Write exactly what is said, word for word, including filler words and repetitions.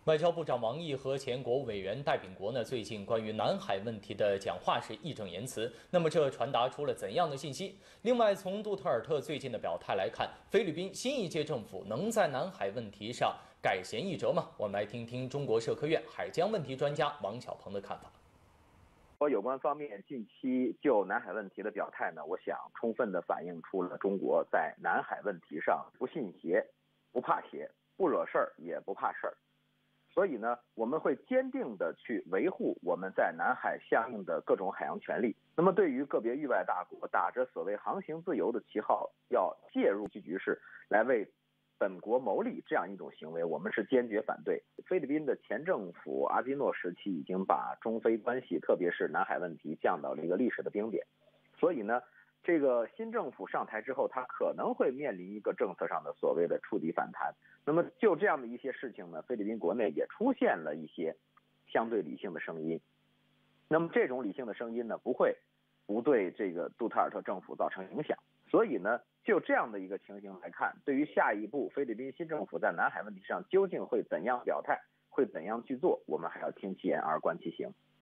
外交部长王毅和前国务委员戴秉国呢，最近关于南海问题的讲话是义正言辞。那么这传达出了怎样的信息？另外，从杜特尔特最近的表态来看，菲律宾新一届政府能在南海问题上改弦易辙吗？我们来听听中国社科院海疆问题专家王小鹏的看法。 有关方面近期就南海问题的表态呢，我想充分地反映出了中国在南海问题上不信邪、不怕邪、不惹事儿也不怕事儿。所以呢，我们会坚定地去维护我们在南海相应的各种海洋权利。那么，对于个别域外大国打着所谓航行自由的旗号要介入其局势，来为本国谋利这样一种行为，我们是坚决反对。菲律宾的前政府阿基诺时期已经把中菲关系，特别是南海问题降到了一个历史的冰点。所以呢，这个新政府上台之后，它可能会面临一个政策上的所谓的触底反弹。那么就这样的一些事情呢，菲律宾国内也出现了一些相对理性的声音。那么这种理性的声音呢，不会不对这个杜特尔特政府造成影响。所以呢，就这样的一个情形来看，对于下一步菲律宾新政府在南海问题上究竟会怎样表态，会怎样去做，我们还要听其言而观其行。